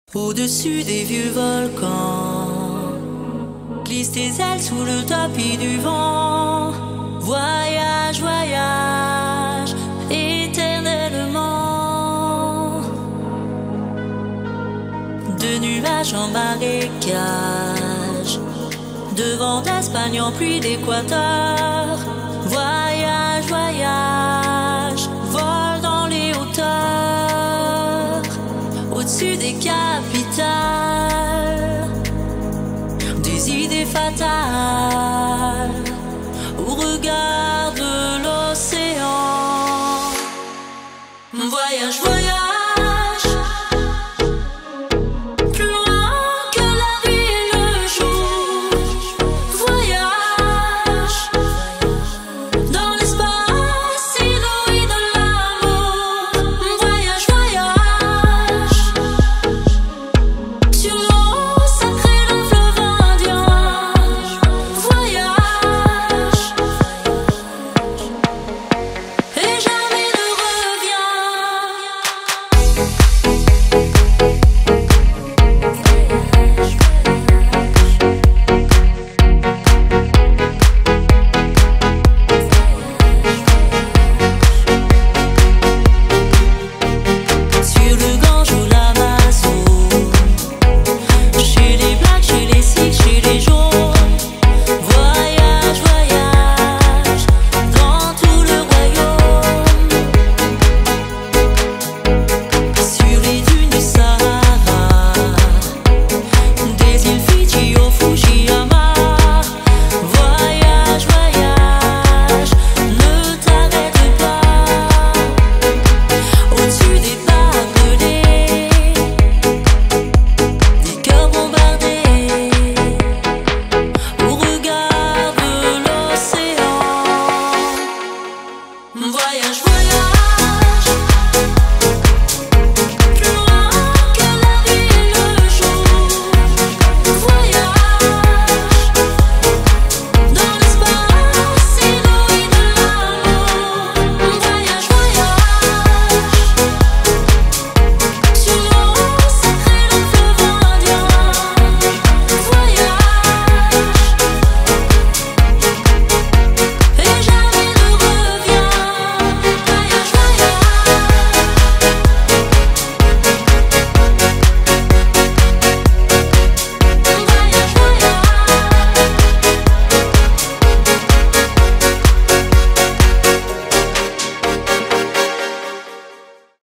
Au-dessus des vieux volcans, glisse tes ailes sous le tapis du vent. Voyage, voyage, éternellement. De nuages en marécage, de vent d'Espagne en pluie d'Équateur. Voyage, voyage, vole dans les hauteurs, au-dessus des capitales, des idées fatales, au regard de l'océan. Voyage, voyage.